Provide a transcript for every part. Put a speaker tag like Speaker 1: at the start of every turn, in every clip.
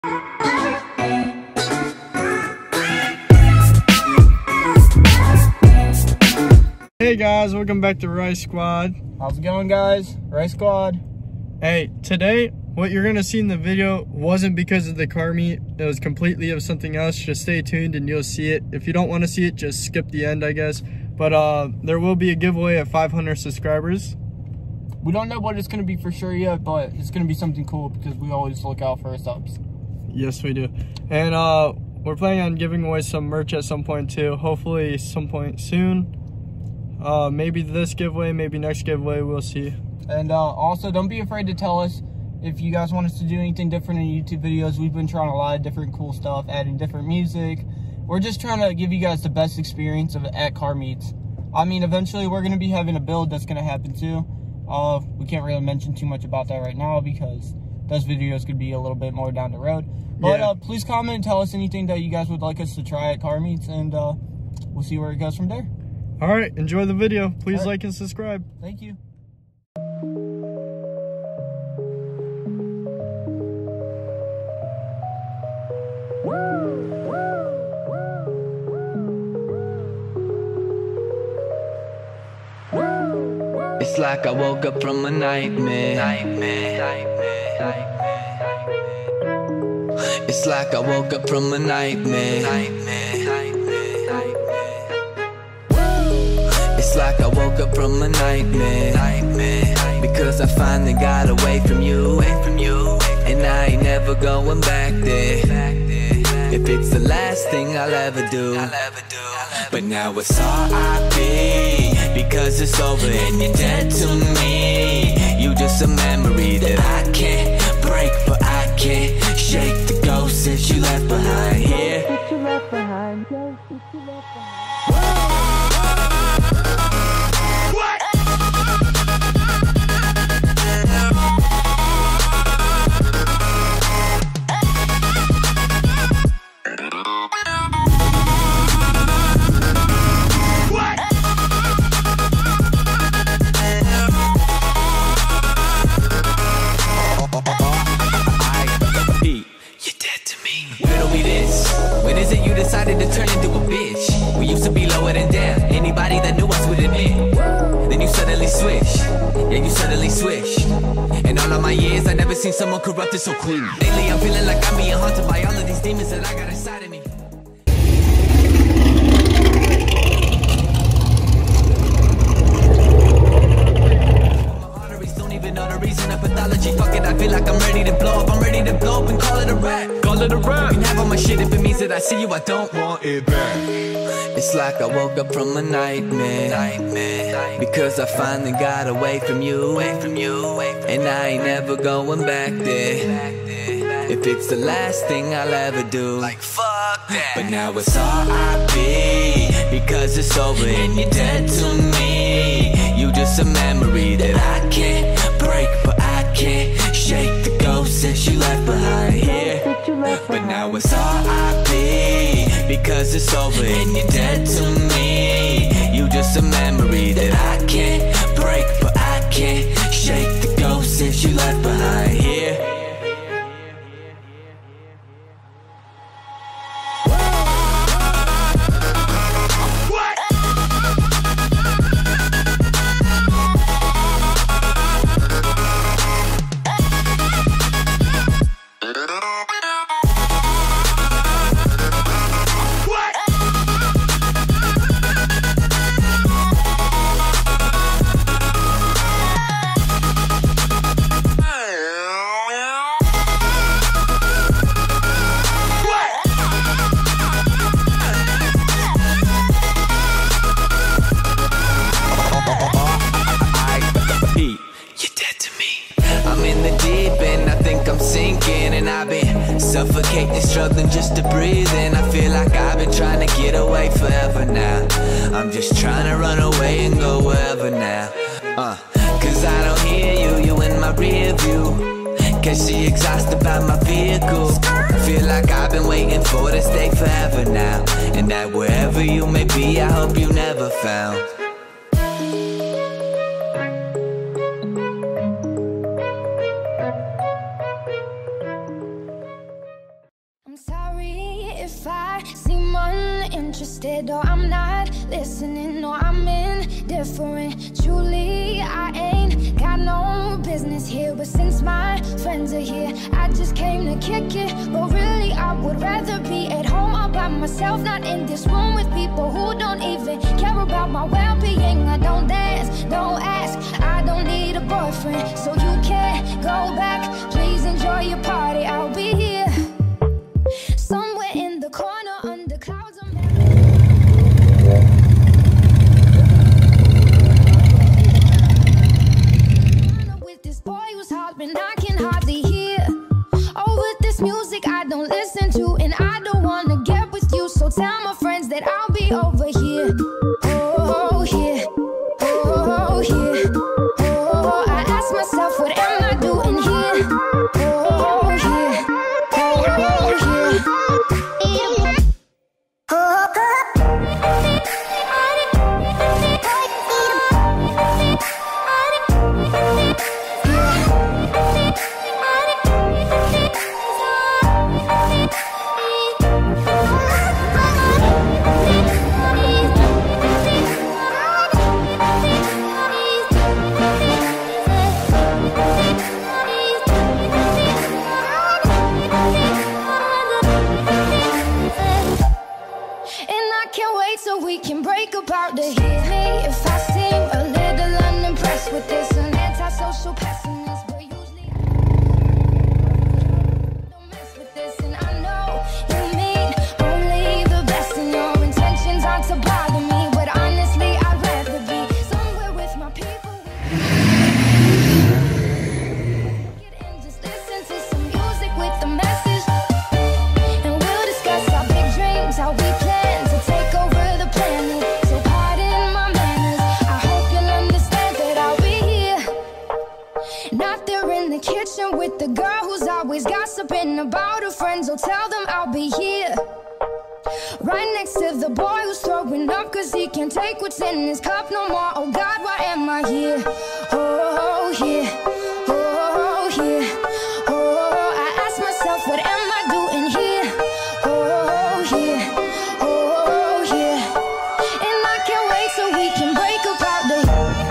Speaker 1: Hey guys, welcome back to Rice Squad.
Speaker 2: How's it going, guys? Rice Squad.
Speaker 1: Hey, today what you're gonna see in the video wasn't because of the car meet. It was completely of something else. Just stay tuned and you'll see it. If you don't want to see it, just skip the end, I guess. But there will be a giveaway of 500 subscribers.
Speaker 2: We don't know what it's gonna be for sure yet, but it's gonna be something cool because we always look out for our subs.
Speaker 1: Yes, we do. And we're planning on giving away some merch at some point too. Hopefully some point soon. Maybe this giveaway, maybe next giveaway, we'll see. And
Speaker 2: also, don't be afraid to tell us if you guys want us to do anything different in YouTube videos. We've been trying a lot of different cool stuff, adding different music. We're just trying to give you guys the best experience at car meets. I mean, eventually we're going to be having a build that's going to happen too. We can't really mention too much about that right now because those videos could be a little bit more down the road. But
Speaker 1: yeah.
Speaker 2: Please comment and tell us anything that you guys would like us to try at car meets, and we'll see where it goes from there.
Speaker 1: All right, enjoy the video. Please like and subscribe.
Speaker 2: Thank you.
Speaker 3: It's like I woke up from a nightmare. It's like I woke up from a nightmare. It's like I woke up from a nightmare. Because I finally got away from you. And I ain't never going back there. If it's the last thing I'll ever do. But now it's R.I.P. because it's over and you're dead to me. You just a memory that I can't break, but I can't shake the ghost that you left behind here. Decided to turn into a bitch. We used to be lower than down. Anybody that knew us would admit. Then you suddenly switch. Yeah, you suddenly switch. And all of my years, I never seen someone corrupted so quick. Lately, I'm feeling like I'm being haunted by all of these demons that I got inside of me. Don't even know the reason of pathology. Fuck it, I feel like I'm ready to blow up. I'm ready to blow up and call it a rap. You can have all my shit if it means that I see you, I don't want it back. It's like I woke up from a nightmare. Because I finally got away from you. And I ain't never going back there. If it's the last thing I'll ever do. Like fuck that. But now it's R.I.P. because it's over and you're dead to me. You just a memory that I can't break, but I can't shake the ghost that you left behind here. But now it's R.I.P. because it's over and you're dead to me. You just a memory that I can't break, but I can't shake the ghost that you left behind here. Suffocating, struggling just to breathe. And I feel like I've been trying to get away forever now. I'm just trying to run away and go wherever now. Cause I don't hear you in my rear view. Cause she exhausted by my vehicle. I feel like I've been waiting for this day forever now. And that wherever you may be, I hope you never found
Speaker 4: if I seem uninterested or I'm not listening or I'm indifferent. Truly, I ain't got no business here, but since my friends are here, I just came to kick it. But really, I would rather be at home all by myself, not in this room with people who don't even care about my well-being. I don't dance, don't ask, I don't need a boyfriend, so you can't go back. Please enjoy your party, I'll be here somewhere in the corner under clouds of with this boy who's hopping, I can hardly hear. Oh, with this music I don't listen to, and I don't wanna get with you, so tell my friends that I'll be over here. Oh, here, oh, here, oh, I ask myself, what am I doing here? Oh, here, oh, here. So we can break apart to hear me if I seem a little unimpressed with this. An antisocial pessimist, but usually don't mess with this. And I know you mean only the best, and your intentions aren't to bother me, but honestly I'd rather be somewhere with my people. And just listen to some music with a message, and we'll discuss our big dreams, how we plan to take over. So pardon my manners, I hope you'll understand that I'll be here. Not there in the kitchen with the girl who's always gossiping about her friends, so tell them I'll be here. Right next to the boy who's throwing up cause he can't take what's in his cup no more. Oh God, why am I here? Oh, here, oh, here, oh, I ask myself, what am I doing here? Oh, here, oh, here. And I can't wait so we can break apart the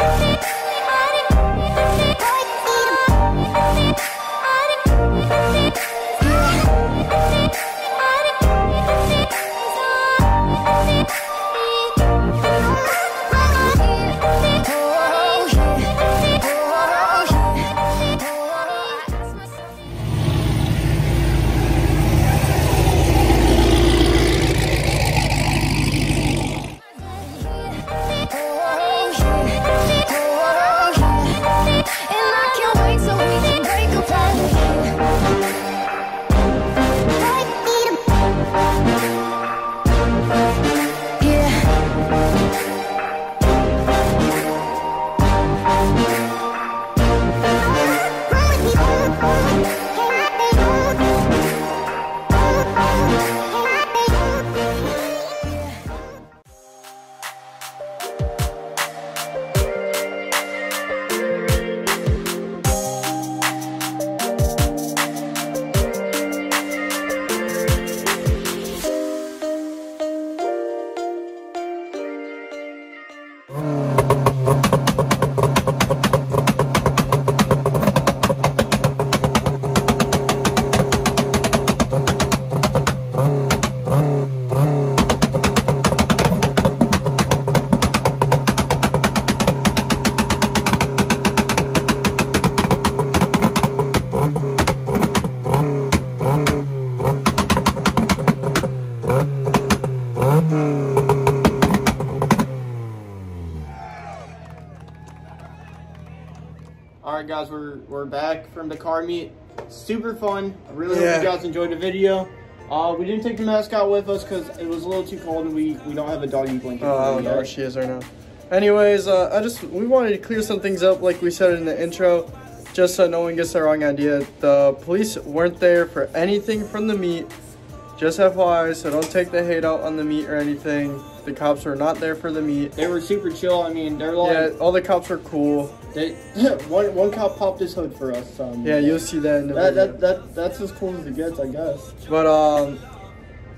Speaker 2: Alright guys, we're back from the car meet. Super fun. I really hope you guys enjoyed the video. We didn't take the mascot with us because it was a little too cold and we don't have a doggy blanket.
Speaker 1: Oh, I don't know where she is right now. Anyways, we wanted to clear some things up like we said in the intro, just so no one gets the wrong idea. The police weren't there for anything from the meet. Just FYI, so don't take the hate out on the meet or anything. The cops were not there for the meet.
Speaker 2: They were super chill. I mean, they're like...
Speaker 1: Yeah, all the cops were cool.
Speaker 2: They one cop popped his hood for us.
Speaker 1: Yeah, you'll see that in the video.
Speaker 2: That's as cool as it gets, I guess.
Speaker 1: But,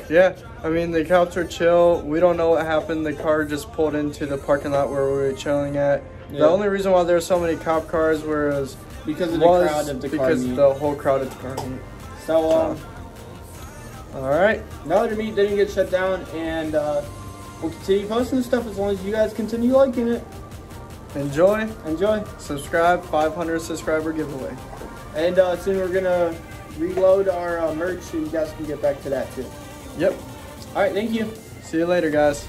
Speaker 1: Yeah, I mean, the cops are chill. We don't know what happened. The car just pulled into the parking lot where we were chilling at.
Speaker 2: Yeah.
Speaker 1: The only reason why there were so many cop cars was
Speaker 2: because of the crowd of the car
Speaker 1: because
Speaker 2: meet.
Speaker 1: the whole crowd at the car meet.
Speaker 2: So,
Speaker 1: all right.
Speaker 2: now the meet didn't get shut down, and we'll continue posting this stuff as long as you guys continue liking it.
Speaker 1: Enjoy.
Speaker 2: Subscribe.
Speaker 1: 500 subscriber giveaway.
Speaker 2: And soon we're gonna reload our merch, so you guys can get back to that too.
Speaker 1: Yep.
Speaker 2: All right, thank you.
Speaker 1: See you later, guys.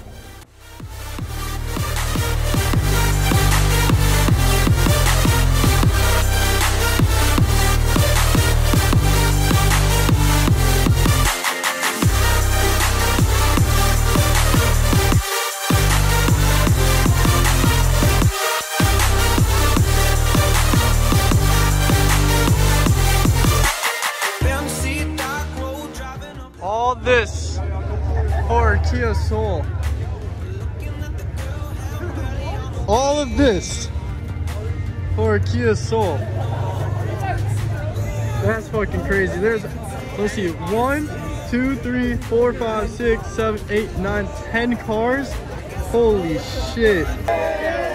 Speaker 1: All this for Kia Soul. All of this for Kia Soul. That's fucking crazy. There's, let's see, 1, 2, 3, 4, 5, 6, 7, 8, 9, 10 cars. Holy shit.